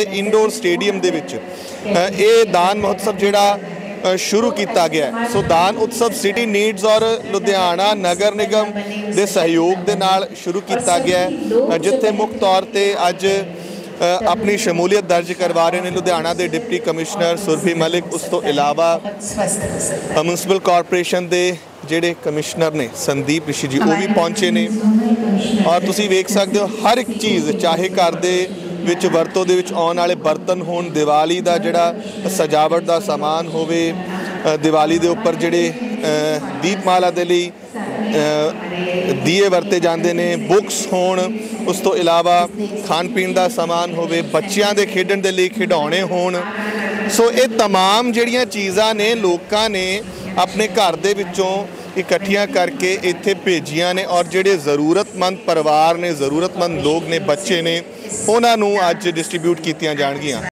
ते indoor stadium दे विच ये दान महोत्सव जिहड़ा शुरू किया गया है। सो दान उत्सव सिटी नीड्स और लुधियाना नगर निगम के सहयोग के नाल शुरू किया गया है, जिथे मुख्य तौर पर अज अपनी शमूलीयत दर्ज करवा रहे हैं लुधियाना के डिप्टी कमिश्नर सुरभि मलिक। उस तो इलावा म्यूनसिपल कॉरपोरेशन के ਜਿਹੜੇ कमिश्नर ने संदीप ऋषि जी वो भी पहुँचे ने। और तुसीं वेख सकते हो हर एक चीज़, चाहे घर दे विच वरतों दे विच आउण वाले बर्तन होण, दिवाली का जिहड़ा सजावट का समान होवे, दिवाली दे उपर जिहड़े दीपमाला दे लई दीए वरते जाते ने, बुक्स होण, उस तो इलावा खाण पीण का समान होवे, बच्चों के खेडण दे लई खिडौणे होण। सो ये तमाम जिहड़ियां चीज़ां ने लोकां ने अपने घर दे विचों इकट्ठियां करके इत्थे भेजियां ने और जिहड़े ज़रूरतमंद परिवार ने, ज़रूरतमंद लोग ने, बच्चे ने, उन्हां नूं अज डिस्ट्रीब्यूट कीतियां जाणगियां।